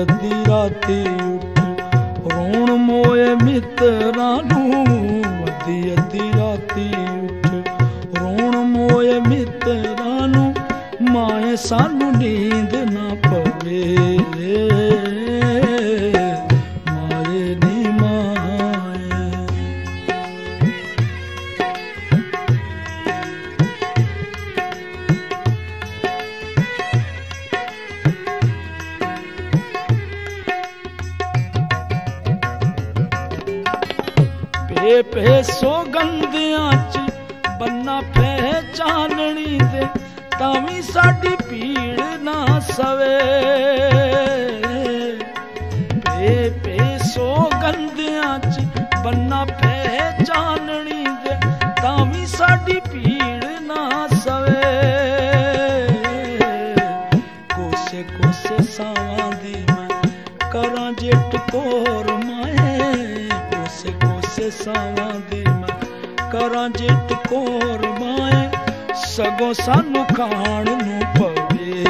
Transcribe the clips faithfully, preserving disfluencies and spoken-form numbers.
अद्धी राती उठ रोण मोए मित्रां नूं, अद्धी अद्धी राती उठ रोण मोए मित्रां नूं, माए सानू नींद ना पवे, माए नी माए। पे पे सौगंधियां च बन्ना पहचाननी दे, तावी साडी पीड़ ना सवे। पे पे सौगंधियां च बन्ना पहचाननी दे, तावी साडी पीड़ ना सवे। कोसे कोसे सावां दी मैं करां जे टकोर माए, कोसे कोसे सावां दी मैं करां जे टकोर माए, सगों सानू खाण नूं पवे,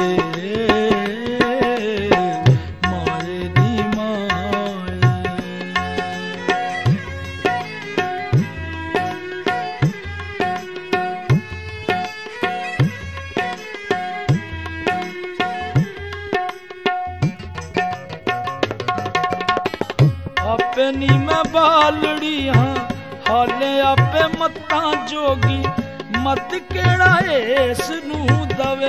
माए नी माए। आपे नी मैं बालड़ी हाँ, हाले आपे मत्तां जोगी, मत केड़ा इस नूं दवे।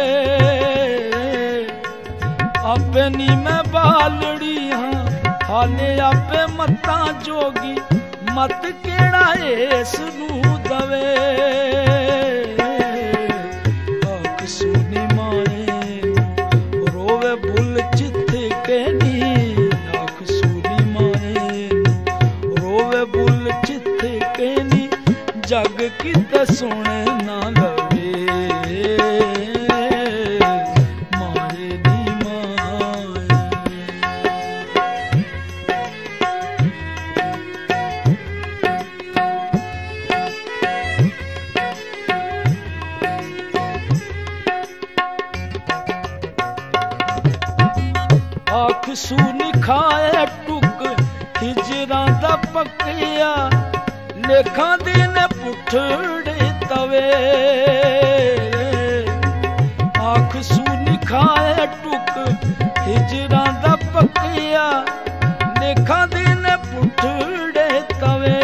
आपे नी मैं बालड़ी हाँ, हाले आपे मत्तां जोगी, मत केड़ा इस नूं दवे। आख सुनी माए रोवे बुल चित के नी, आख सुनी माए रोवे बुल चित के नी, जग कित सुने ना लवे, माए नी माए। आख सूनी खाए टुक हिजरां दा पक्किया, लेखां दिन पुठड़े तवे। आख सूनी खाए टुक हिजरां दा पक्किया, लेखां दिन पुठड़े तवे।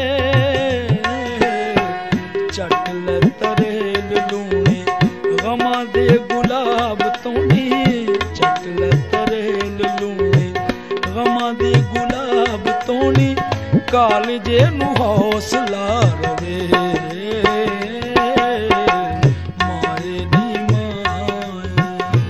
चट ले तरेल लूणे गमां दे गुलाब तोनी, चट ले तरेल लूणे गमां दे गुलाब तोनी, कालजे नूं हौसला रवे, माए नी माए।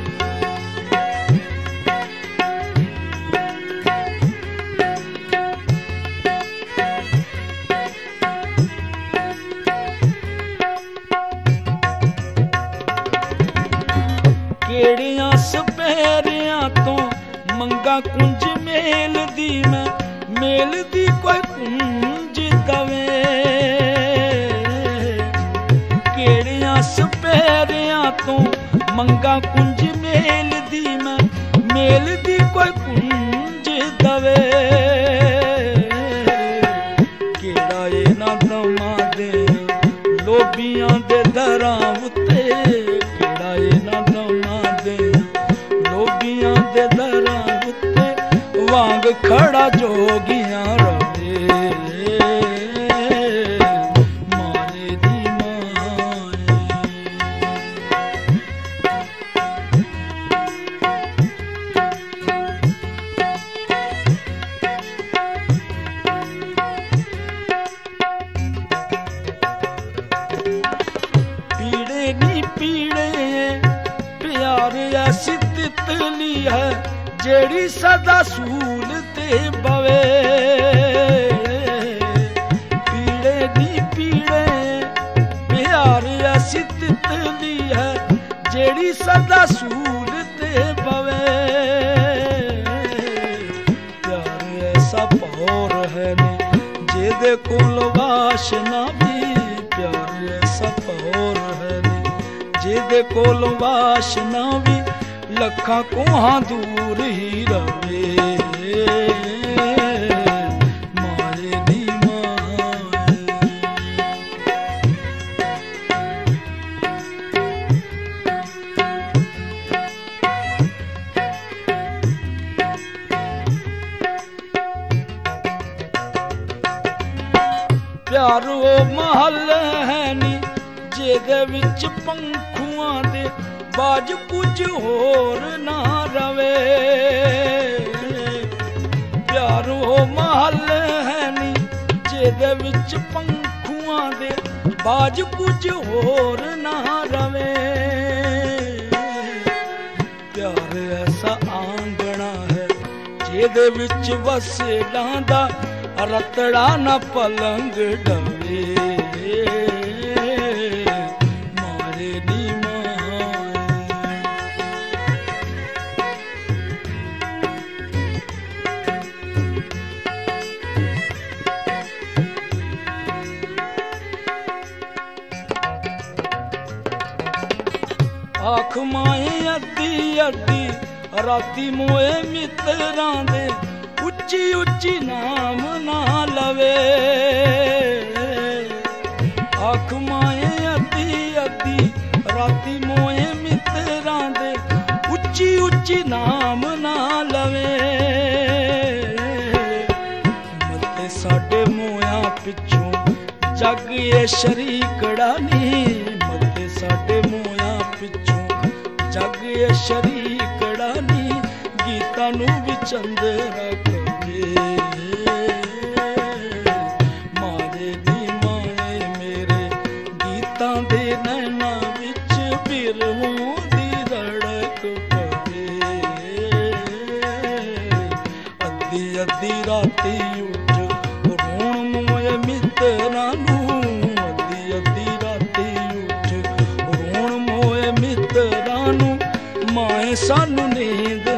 केड़ियां सपैरियां तो मंगा कुंज मेल दी मैं, मेल दी कोई कुंज दवे। केड़ियां सपैरियां तो मंगा कुंज मेल दी मैं, मेल दी कोई कुंज दवे। केड़ा ए ना दमा दे लोबियां दे दरां उत्ते, केड़ा ए ना दमा दे लोबियां दे दरां उत्ते, वांग खड़ा जोगियां रवे, माए नी माए। पीड़े नी पीड़े प्यार ऐसी तितली है, जेड़ी सदा सूल ते बवे। पीड़े नी पीड़े प्यार ऐसी तितली है, जेड़ी सदा सूल ते बवे। प्यार ऐसा पौर है ने जेदे कोल वाशना भी, प्यार ऐसा पौर है ने जेदे कोल वाशना भी, लखा कोहां दूर ही रवे। माए नी माए प्यार वो महल है नी जेदे विच पंखुआं दे बाज कुछ होर ना रवे। प्यार वो महल है नी जेदे विच पंखुआं दे बाज कुछ होर ना रवे। प्यार ऐसा आंगना है जेदे विच वसे डांदा रतड़ा न पलंग डवे। मारे नी आख माए अद्धी अद्धी राती मोए मित्रां दे उच्ची उच्ची नाम ना लवे। आख माए अद्धी अद्धी राती मोए मित्रां दे उच्ची उच्ची नाम ना लवे। मते साडे मोया पिछों जग ये शरीकड़ा नी। मते साडे मोया पिछों जग ये शरीकड़ा नी। गीतां नूं भी चंदरा कवे। मारे नी माए मेरे गीतां दे नैना विच बिरहों दी धड़क पवे। अद्धी अद्धी राती उठ रोण मोए मित्रां नूं। अद्धी अद्धी राती उठ रोण मोए मित्रां नूं। माए सानू नींद